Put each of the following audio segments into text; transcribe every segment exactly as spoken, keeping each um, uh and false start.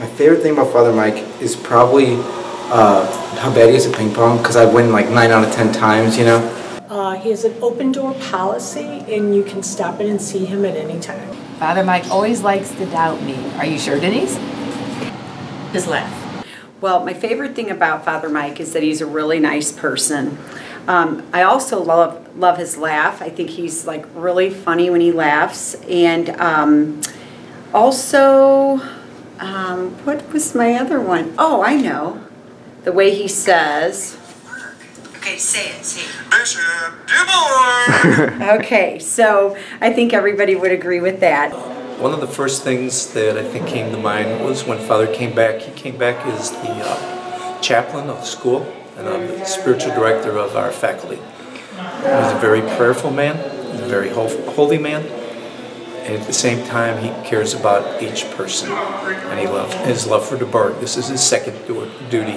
My favorite thing about Father Mike is probably uh, how bad he is at ping pong, because I win like nine out of ten times, you know? Uh, he has an open door policy, and you can stop in and see him at any time. Father Mike always likes to doubt me. Are you sure, Denise? His laugh. Well, my favorite thing about Father Mike is that he's a really nice person. Um, I also love love his laugh. I think he's like really funny when he laughs, and um, also, um, what was my other one? Oh, I know, the way he says. Okay, say it, say it. Bishop DuBois! Okay, so I think everybody would agree with that. One of the first things that I think came to mind was when Father came back. He came back as the uh, chaplain of the school and I'm the spiritual director of our faculty. He's a very prayerful man, he's a very holy man, and at the same time he cares about each person, and he loves his love for DuBois. This is his second duty.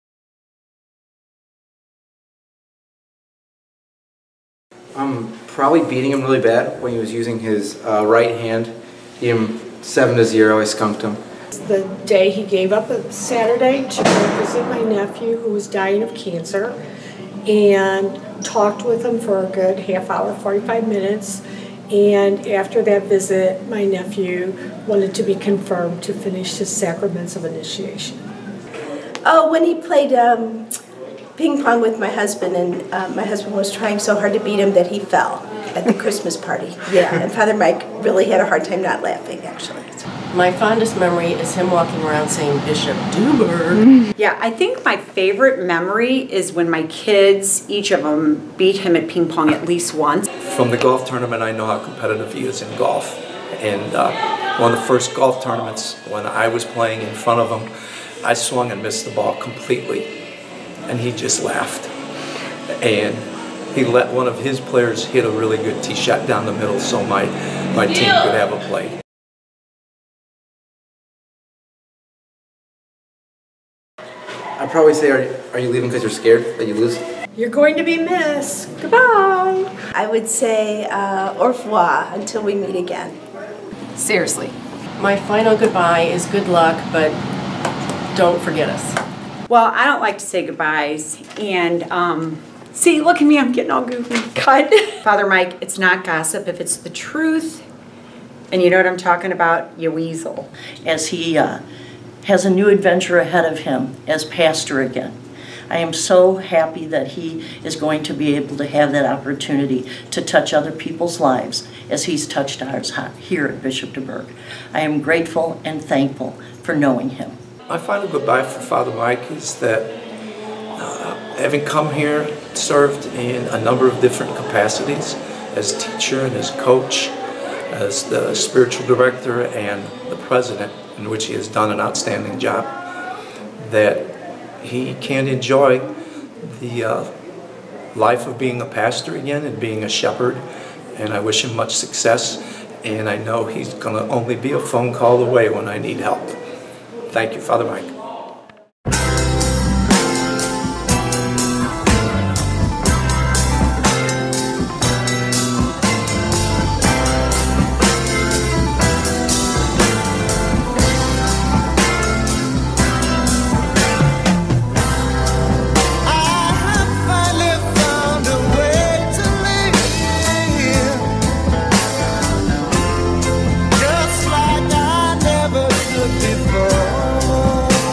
I'm probably beating him really bad when he was using his uh, right hand. Beat him seven to zero. I skunked him. The day he gave up on Saturday to go visit my nephew who was dying of cancer, and talked with him for a good half hour, forty-five minutes. And after that visit, my nephew wanted to be confirmed to finish his sacraments of initiation. Oh, when he played um, ping pong with my husband, and uh, my husband was trying so hard to beat him that he fell at the Christmas party. Yeah, and Father Mike really had a hard time not laughing, actually. My fondest memory is him walking around saying Bishop DuBois. Yeah, I think my favorite memory is when my kids, each of them, beat him at ping pong at least once. From the golf tournament, I know how competitive he is in golf. And uh, one of the first golf tournaments, when I was playing in front of him, I swung and missed the ball completely. And he just laughed. And he let one of his players hit a really good tee shot down the middle so my, my team could have a play. I'd probably say, are, are you leaving because you're scared that you lose? You're going to be missed. Goodbye. I would say uh, au revoir until we meet again. Seriously. My final goodbye is good luck, but don't forget us. Well, I don't like to say goodbyes, and um, see, look at me, I'm getting all goofy. Cut. Father Mike, it's not gossip if it's the truth, and you know what I'm talking about, you weasel. As he uh, has a new adventure ahead of him as pastor again. I am so happy that he is going to be able to have that opportunity to touch other people's lives as he's touched ours here at Bishop DuBois. I am grateful and thankful for knowing him. My final goodbye for Father Mike is that uh, having come here, served in a number of different capacities as teacher and as coach, as the spiritual director and the president, in which he has done an outstanding job, that he can enjoy the uh, life of being a pastor again and being a shepherd, and I wish him much success, and I know he's going to only be a phone call away when I need help. Thank you, Father Mike. Just like I never could before.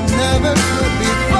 never could be